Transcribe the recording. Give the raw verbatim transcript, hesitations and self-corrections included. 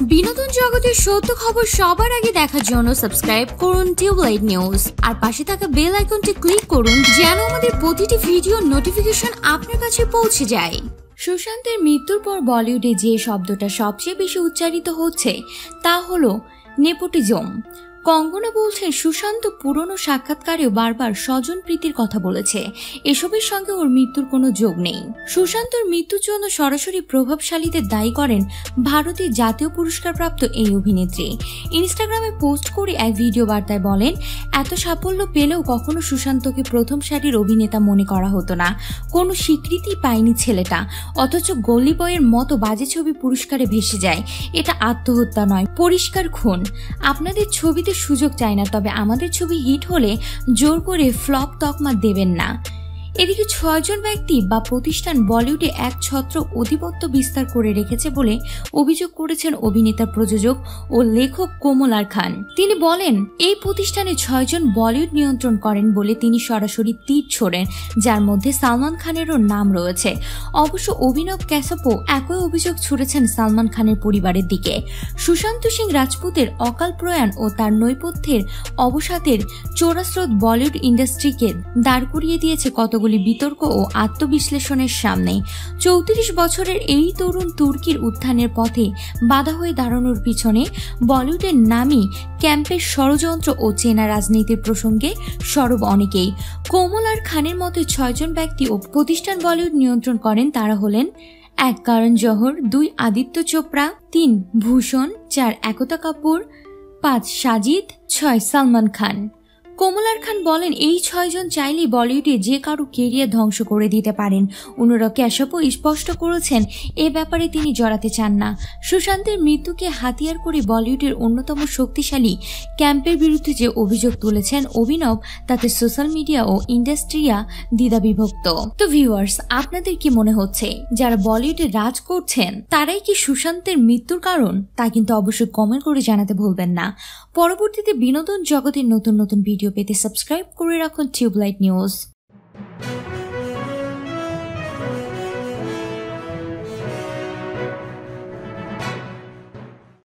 বিনোদন জগতের সত্য খবর সবার আগে দেখার জন্য সাবস্ক্রাইব করুন টিউবলাইট নিউজ আর পাশে থাকা বেল আইকনটি ক্লিক করুন যেন আমাদের প্রতিটি ভিডিও নোটিফিকেশন আপনার কাছে পৌঁছে যায়। সুশান্তের মৃত্যুর পর বলিউডে যে শব্দটা সবচেয়ে বেশি উচ্চারিত হচ্ছে তা হলো নেপোটিজম। কঙ্গনা বলছেন সুশান্ত পুরনো সাক্ষাৎকারেও বারবার স্বজন প্রীতির কথা বলেছে, এসবের সঙ্গে ওর মৃত্যুর কোনো যোগ নেই। সুশান্তর মৃত্যুর জন্য সরাসরি প্রভাবশালীদের দায়ী করেন ভারতের জাতীয় পুরস্কারপ্রাপ্ত এই অভিনেত্রী। ইনস্টাগ্রামে পোস্ট করে এক ভিডিও বার্তায় বলেন, এত সাফল্য পেলেও কখনো সুশান্তকে প্রথম সারির অভিনেতা মনে করা হতো না, কোনো স্বীকৃতি পায়নি ছেলেটা, অথচ গলি বয়ের মতো বাজে ছবি পুরস্কারে ভেসে যায়। এটা আত্মহত্যা নয়, পরিষ্কার খুন। আপনাদের ছবিতে সুযোগ চাই না, তবে আমাদের ছবি হিট হলে জোর করে ফ্লপ তকমা দেবেন না। এদিকে ছয়জন ব্যক্তি বা প্রতিষ্ঠান বলিউডে এক ছত্র আধিপত্য বিস্তার করে রেখেছে বলে অভিযোগ করেছেন অভিনেতা, প্রযোজক ও লেখক কোমল খান। তিনি বলেন, এই প্রতিষ্ঠানে ছয়জন বলিউড নিয়ন্ত্রণ করেন বলে তিনি সরাসরি তীর ছোড়েন, যার মধ্যে সালমান খানেরও নাম রয়েছে। অবশ্য অভিনব ক্যাসাপো একই অভিযোগ ছুড়েছেন সালমান খানের পরিবারের দিকে। সুশান্ত সিং রাজপুতের অকাল প্রয়াণ ও তার নৈপথ্যের অবসাদের চোরাস্রোত বলিউড ইন্ডাস্ট্রিকে দাঁড় করিয়ে দিয়েছে কত বিতর্ক ও আত্মবিশ্লেষণের সামনে। চৌত্রিশ বছরের এই তরুণ তুর্কির উত্থানের পথে বাধা হয়ে দাঁড়ানোর পিছনে বলিউডের নামী ক্যাম্পের ষড়যন্ত্র ও চেনা রাজনীতির প্রসঙ্গে সরব অনেকেই। কোমল আর খানের মতো ছয়জন ব্যক্তি ও প্রতিষ্ঠান বলিউড নিয়ন্ত্রণ করেন। তারা হলেন এক করণ জোহর, দুই আদিত্য চোপড়া, তিন ভূষণ, চার একতা কাপুর, পাঁচ সাজিদ, ছয় সালমান খান। কোমল খান বলেন, এই ছয়জন চাইলেই বলিউডে যে কারো কেরিয়ার ধ্বংস করে দিতে পারেন। অনুরাগ কাশ্যপও স্পষ্ট করেছেন এ ব্যাপারে তিনি জড়াতে চান না। সুশান্তের মৃত্যুকে হাতিয়ার করে বলিউডের অন্যতম শক্তিশালী ক্যাম্পের বিরুদ্ধে যে অভিযোগ তুলেছেন অভিনব, তাতে সোশ্যাল মিডিয়া ও ইন্ডাস্ট্রিয়া দ্বিধা বিভক্ত। তো ভিউয়ার্স, আপনাদের কি মনে হচ্ছে যারা বলিউডে রাজ করছেন তারাই কি সুশান্তের মৃত্যুর কারণ? তা কিন্তু অবশ্যই কমেন্ট করে জানাতে ভুলবেন না। পরবর্তীতে বিনোদন জগতের নতুন নতুন ভিডিও পেতে সাবস্ক্রাইব করে রাখুন টিউবলাইট নিউজ।